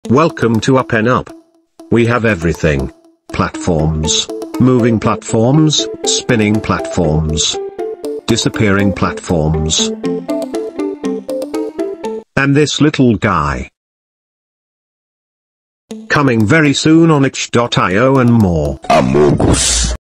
Welcome to Up and Up. We have everything. Platforms, moving platforms, spinning platforms, disappearing platforms, and this little guy. Coming very soon on itch.io and more. Amogus.